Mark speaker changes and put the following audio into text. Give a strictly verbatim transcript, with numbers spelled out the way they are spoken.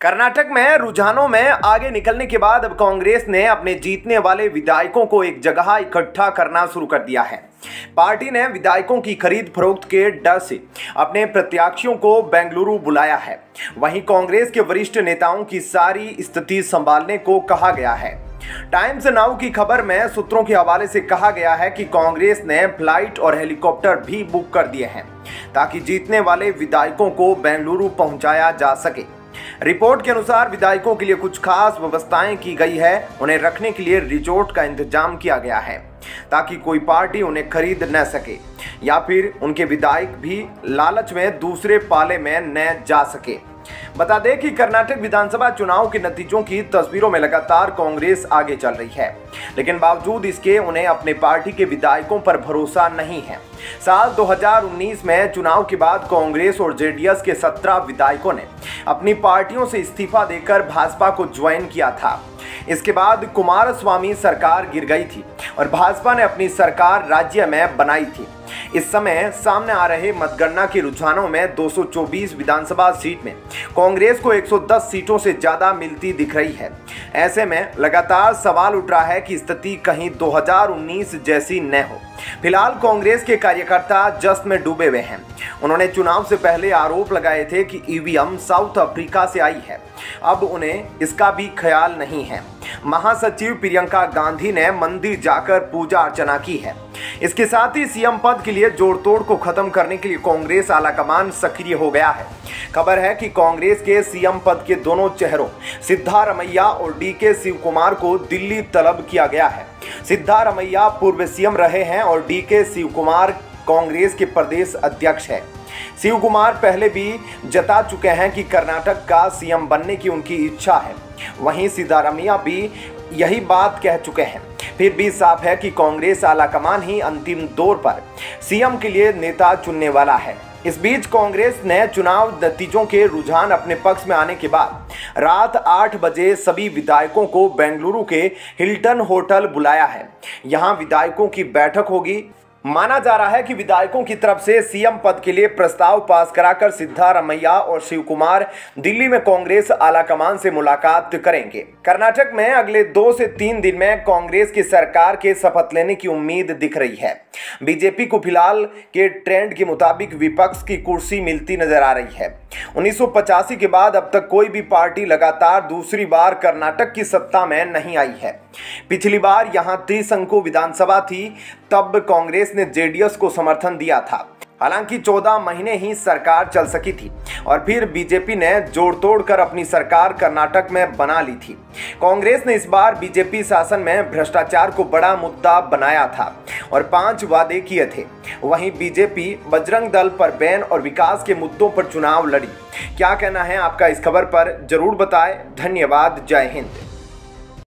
Speaker 1: कर्नाटक में रुझानों में आगे निकलने के बाद अब कांग्रेस ने अपने जीतने वाले विधायकों को एक जगह इकट्ठा करना शुरू कर दिया है। पार्टी ने विधायकों की खरीद फरोख्त के डर से अपने प्रत्याशियों को बेंगलुरु बुलाया है। वहीं कांग्रेस के वरिष्ठ नेताओं की सारी स्थिति संभालने को कहा गया है। टाइम्स नाउ की खबर में सूत्रों के हवाले से कहा गया है कि कांग्रेस ने फ्लाइट और हेलीकॉप्टर भी बुक कर दिए हैं ताकि जीतने वाले विधायकों को बेंगलुरु पहुंचाया जा सके। रिपोर्ट के अनुसार विधायकों के लिए कुछ खास व्यवस्थाएं की गई है। उन्हें रखने के लिए रिजॉर्ट का इंतजाम किया गया है ताकि कोई पार्टी उन्हें खरीद न सके या फिर उनके विधायक भी लालच में दूसरे पाले में न जा सके। बता दें कि कर्नाटक विधानसभा चुनाव के नतीजों की तस्वीरों में लगातार कांग्रेस आगे चल रही है, लेकिन बावजूद इसके उन्हें अपने पार्टी के विधायकों पर भरोसा नहीं है। साल दो हज़ार उन्नीस में चुनाव के बाद कांग्रेस और जेडीएस के सत्रह विधायकों ने अपनी पार्टियों से इस्तीफा देकर भाजपा को ज्वाइन किया था। इसके बाद कुमारस्वामी सरकार गिर गई थी और भाजपा ने अपनी सरकार राज्य में बनाई थी। इस समय सामने आ रहे मतगणना के रुझानों में दो सौ चौबीस विधानसभा सीट में कांग्रेस को एक सौ दस सीटों से ज्यादा मिलती दिख रही है। ऐसे में लगातार सवाल उठ रहा है कि स्थिति कहीं दो हज़ार उन्नीस जैसी न हो। फिलहाल कांग्रेस के कार्यकर्ता जश्न में डूबे हुए हैं। उन्होंने चुनाव से पहले आरोप लगाए थे कि ईवीएम साउथ अफ्रीका से आई है। अब उन्हें इसका भी ख्याल नहीं है। महासचिव प्रियंका गांधी ने मंदिर जाकर पूजा अर्चना की है। इसके साथ ही सीएम पद के लिए जोड़तोड़ को खत्म करने के लिए कांग्रेस आलाकमान सक्रिय हो गया है। खबर है कि कांग्रेस के सीएम पद के दोनों चेहरों सिद्धारमैया और डीके शिव कुमार को दिल्ली तलब किया गया है। सिद्धारमैया पूर्व सीएम रहे हैं और डीके शिव कुमार कांग्रेस के प्रदेश अध्यक्ष है। शिव कुमार पहले भी जता चुके हैं कि कर्नाटक का सीएम बनने की उनकी इच्छा है। वहीं सिद्धारमैया भी यही बात कह चुके हैं। फिर भी साफ है कि कांग्रेस आलाकमान ही अंतिम दौर पर सीएम के लिए नेता चुनने वाला है। इस बीच कांग्रेस ने चुनाव नतीजों के रुझान अपने पक्ष में आने के बाद रात आठ बजे सभी विधायकों को बेंगलुरु के हिल्टन होटल बुलाया है। यहां विधायकों की बैठक होगी। माना जा रहा है कि विधायकों की तरफ से सीएम पद के लिए प्रस्ताव पास कराकर सिद्धारमैया और शिव कुमार दिल्ली में कांग्रेस आलाकमान से मुलाकात करेंगे। कर्नाटक में अगले दो से तीन दिन में कांग्रेस की सरकार के शपथ लेने की उम्मीद दिख रही है। बीजेपी को फिलहाल के ट्रेंड के मुताबिक विपक्ष की कुर्सी मिलती नजर आ रही है। उन्नीस सौ पचासी के बाद अब तक कोई भी पार्टी लगातार दूसरी बार कर्नाटक की सत्ता में नहीं आई है। पिछली बार यहां त्रिशंकु विधानसभा थी, तब कांग्रेस ने जेडीएस को समर्थन दिया था। हालांकि चौदह महीने ही सरकार चल सकी थी और फिर बीजेपी ने जोड़ तोड़ कर अपनी सरकार कर्नाटक में बना ली थी। कांग्रेस ने इस बार बीजेपी शासन में भ्रष्टाचार को बड़ा मुद्दा बनाया था और पांच वादे किए थे। वहीं बीजेपी बजरंग दल पर बैन और विकास के मुद्दों पर चुनाव लड़ी। क्या कहना है आपका इस खबर पर जरूर बताएं। धन्यवाद। जय हिंद।